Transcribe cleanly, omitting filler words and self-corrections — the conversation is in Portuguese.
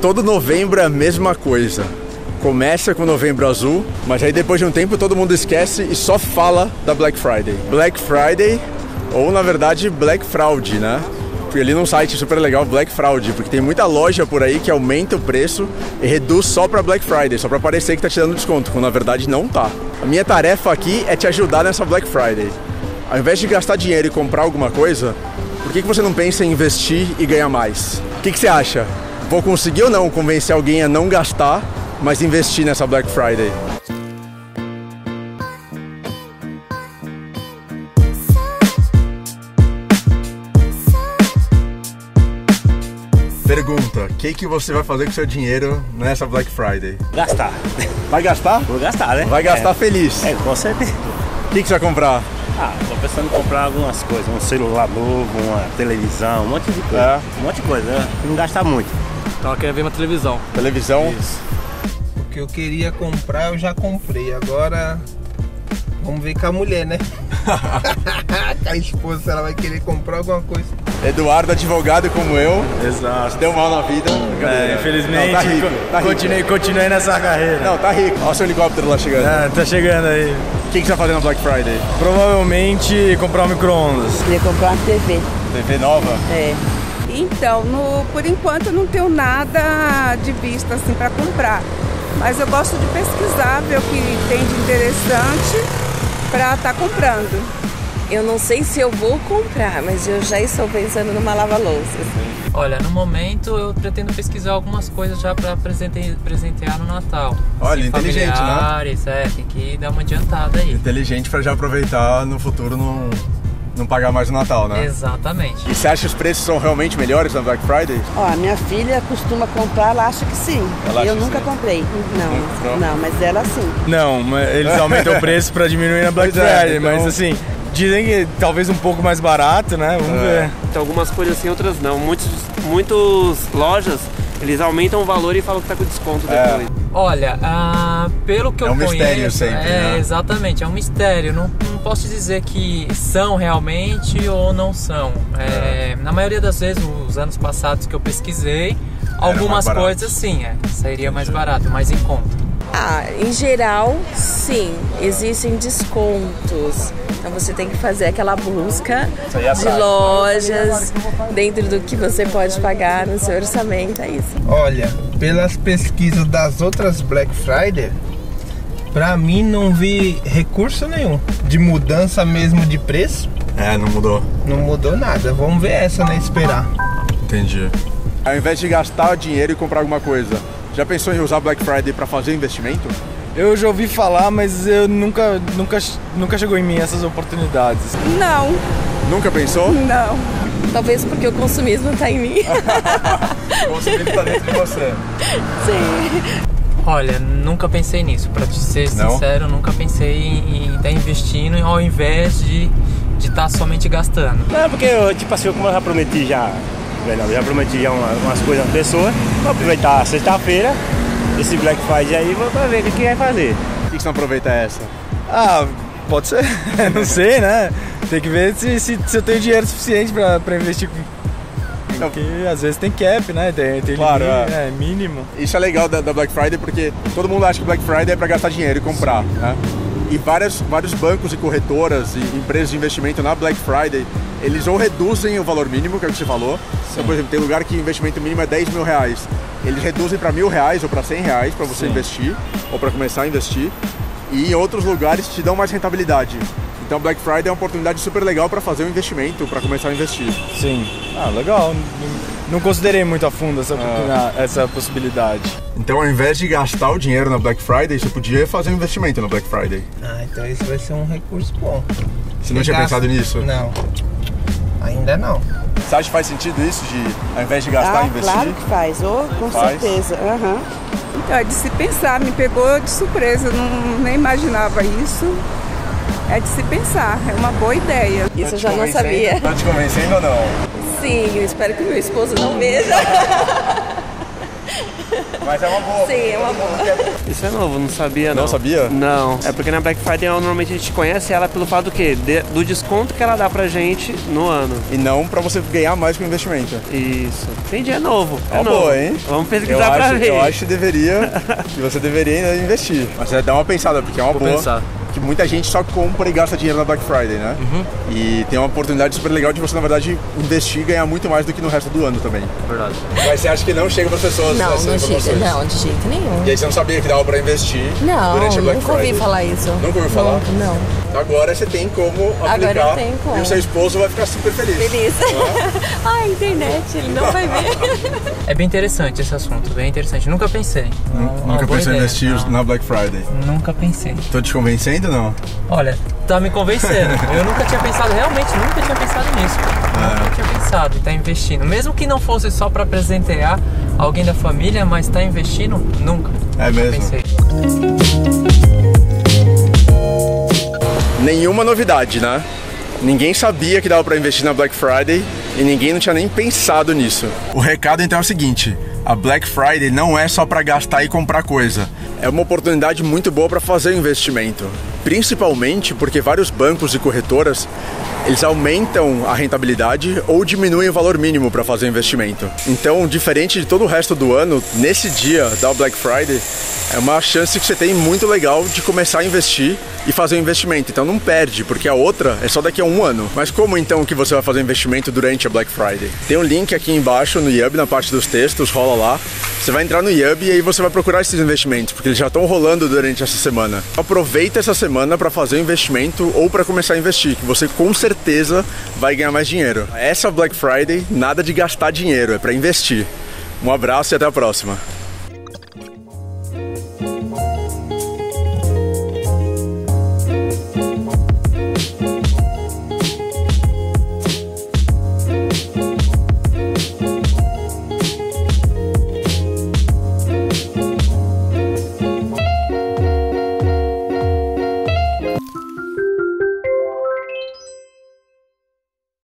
todo novembro é a mesma coisa. Começa com Novembro Azul, mas aí depois de um tempo todo mundo esquece e só fala da Black Friday. Black Friday, ou na verdade Black Fraud, né? Fui ali num site super legal, Black Fraud, porque tem muita loja por aí que aumenta o preço e reduz só pra Black Friday, só pra parecer que tá te dando desconto, quando na verdade não tá. A minha tarefa aqui é te ajudar nessa Black Friday. Ao invés de gastar dinheiro e comprar alguma coisa, por que você não pensa em investir e ganhar mais? O que você acha? Vou conseguir ou não convencer alguém a não gastar, mas investir nessa Black Friday? Pergunta, o que você vai fazer com o seu dinheiro nessa Black Friday? Gastar. Vai gastar? Vou gastar, né? Vai gastar feliz. Com certeza. O que você vai comprar? Tô pensando em comprar algumas coisas, um celular novo, uma televisão, um monte de coisa. Um monte de coisa, né? Não gastar muito. Então eu queria ver uma televisão. Televisão? Isso. O que eu queria comprar, eu já comprei. Agora, vamos ver com a mulher, né? Com a esposa, ela vai querer comprar alguma coisa. Eduardo, advogado como eu. Exato. Se deu mal na vida. Infelizmente, não, tá rico, tá rico. continuei nessa carreira. Não, tá rico. Olha o seu helicóptero lá chegando. Tá chegando aí. O que você vai fazer na Black Friday? Provavelmente comprar um micro-ondas. Queria comprar uma TV. TV nova? É. Então, por enquanto eu não tenho nada de vista assim para comprar. Mas eu gosto de pesquisar, ver o que tem de interessante para estar comprando. Eu não sei se eu vou comprar, mas eu já estou pensando numa lava-louças. Olha, no momento eu pretendo pesquisar algumas coisas já para presentear no Natal. Olha, assim, inteligente, familiares, né? Tem que dar uma adiantada aí. Inteligente para já aproveitar no futuro não pagar mais no Natal, né? Exatamente. E você acha que os preços são realmente melhores na Black Friday? Ó, a minha filha costuma comprar, ela acha que sim. Eu nunca comprei. Não, mas ela sim. Não, mas eles aumentam o preço para diminuir na Black Friday, então... mas assim, dizem que talvez um pouco mais barato, né? Vamos ver. Tem algumas coisas assim, outras não. Muitas lojas, eles aumentam o valor e falam que tá com desconto depois. Olha, pelo que eu conheço... É um mistério sempre, né? Exatamente, é um mistério. Não posso dizer que são realmente ou não são. Na maioria das vezes, os anos passados que eu pesquisei, algumas coisas sim, sairia mais barato, mais em conta. Em geral, sim, existem descontos. Então você tem que fazer aquela busca de lojas dentro do que você pode pagar no seu orçamento, é isso. Olha, pelas pesquisas das outras Black Friday, pra mim não vi recurso nenhum de mudança mesmo de preço. Não mudou. Não mudou nada. Vamos ver essa, né? Esperar. Entendi. Ao invés de gastar dinheiro e comprar alguma coisa, já pensou em usar Black Friday para fazer investimento? Eu já ouvi falar, mas eu nunca chegou em mim essas oportunidades. Não. Nunca pensou? Não. Talvez porque o consumismo tá em mim. O consumismo tá dentro de você. Sim. Olha, nunca pensei nisso. Pra te ser sincero, nunca pensei em estar investindo ao invés de estar somente gastando. Não, porque eu, tipo assim, como eu já prometi umas coisas às pessoas, vou aproveitar a sexta-feira, esse Black Friday aí, vou ver o que vai fazer. Por que você não aproveita essa? Pode ser, não sei, né? Tem que ver se eu tenho dinheiro suficiente pra investir. Porque às vezes tem cap, né? Tem claro, limite, mínimo. Isso é legal da Black Friday porque todo mundo acha que Black Friday é pra gastar dinheiro e comprar, né? E vários bancos e corretoras e empresas de investimento na Black Friday, eles ou reduzem o valor mínimo, que é o que você falou. Então, por exemplo, tem lugar que o investimento mínimo é 10 mil reais. Eles reduzem para R$1.000 ou para R$100 para você investir, ou para começar a investir. E em outros lugares te dão mais rentabilidade. Então Black Friday é uma oportunidade super legal para fazer um investimento, para começar a investir. Sim. Legal. Não considerei muito a fundo essa possibilidade. Então, ao invés de gastar o dinheiro na Black Friday, você podia fazer um investimento na Black Friday. Então esse vai ser um recurso bom. Você não tinha pensado nisso? Não. Ainda não. Você acha que faz sentido isso, de ao invés de gastar, investir? Claro que faz, com certeza. Então é de se pensar, me pegou de surpresa, nem imaginava isso. É de se pensar, é uma boa ideia. Isso eu já não sabia. Tá te convencendo ou não? Sim, eu espero que meu esposo não veja. Mas é uma boa. Sim, é uma boa. Isso é novo, não sabia não. Não sabia? Não, é porque na Black Friday normalmente a gente conhece ela pelo fato do quê? Do desconto que ela dá pra gente no ano. E não pra você ganhar mais com o investimento. Isso. Entendi, é novo. É uma boa, hein? Vamos pesquisar pra ver. Eu acho que você deveria investir. Mas você dá uma pensada, porque é uma boa. Pensar. Que muita gente só compra e gasta dinheiro na Black Friday, né? E tem uma oportunidade super legal de você, na verdade, investir e ganhar muito mais do que no resto do ano também. Verdade. Mas você acha que não chega para as pessoas Não, essas não informações? chega. Não, de jeito nenhum. E aí você não sabia que dava para investir durante a Black Nunca Friday? ouvi falar isso. Nunca ouviu falar? Não. Agora você tem como aplicar. Agora eu tenho como. E o seu esposo vai ficar super feliz. Feliz. A internet, ele não vai ver. É bem interessante esse assunto, bem interessante. Nunca pensei. Nunca pensou em investir na Black Friday? Nunca pensei. Tô te convencendo ou não? Olha, tá me convencendo. Eu nunca tinha pensado, realmente, nunca tinha pensado nisso. Nunca tinha pensado em estar investindo. Mesmo que não fosse só pra presentear alguém da família, mas tá investindo, nunca. É nunca mesmo? Pensei. Nenhuma novidade, né? Ninguém sabia que dava para investir na Black Friday e ninguém não tinha nem pensado nisso. O recado então é o seguinte: a Black Friday não é só para gastar e comprar coisa. É uma oportunidade muito boa para fazer investimento. Principalmente porque vários bancos e corretoras, eles aumentam a rentabilidade ou diminuem o valor mínimo para fazer investimento. Então, diferente de todo o resto do ano, nesse dia da Black Friday, é uma chance que você tem muito legal de começar a investir e fazer um investimento. Então não perde, porque a outra é só daqui a um ano. Mas como então que você vai fazer investimento durante a Black Friday? Tem um link aqui embaixo no Yubi, na parte dos textos, rola lá. Você vai entrar no Yubi e aí você vai procurar esses investimentos, porque eles já estão rolando durante essa semana. Aproveita essa semana para fazer um investimento ou para começar a investir, que você com certeza vai ganhar mais dinheiro. Essa Black Friday, nada de gastar dinheiro, é para investir. Um abraço e até a próxima.